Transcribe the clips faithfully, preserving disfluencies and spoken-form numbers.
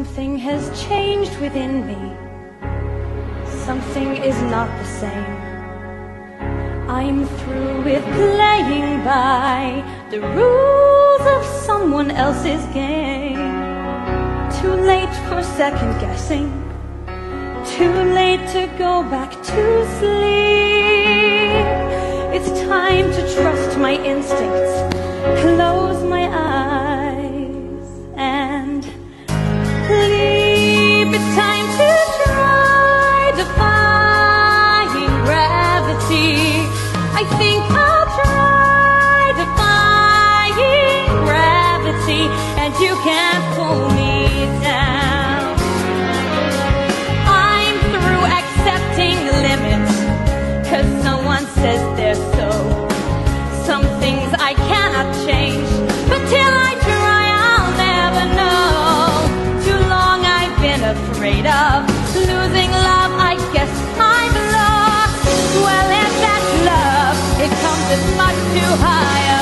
Something has changed within me. Something is not the same. I'm through with playing by the rules of someone else's game. Too late for second guessing. Too late to go back to sleep. It's time to trust my instincts, close my eyes and sleep. It's time to try defying gravity. I think I'll try defying gravity, and you can't pull me down. I'm through accepting limits, 'cause someone says they're so. Some things I cannot change, but till I try I'll never know. Too long I've been afraid of losing love, I guess I'm lost. Well, if that's love, it comes as much too high a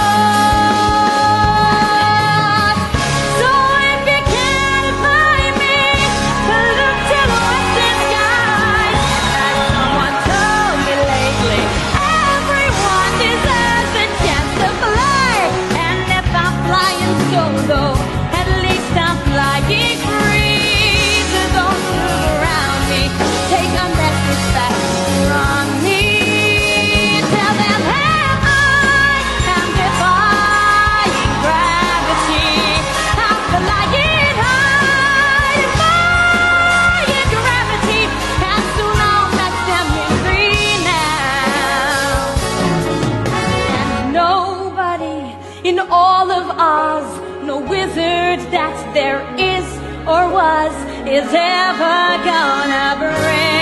cost. So if you can't find me, look to the western skies. As someone told me lately, everyone deserves a chance to fly. And if I'm flying solo, at least I'm flying free. So don't move around me, take a message back from me. Tell them, hey, I am defying gravity. I'm flying high, defying gravity. And soon I'll let them be free now. And nobody in all of Oz, no wizard that there is or was, is ever gonna bring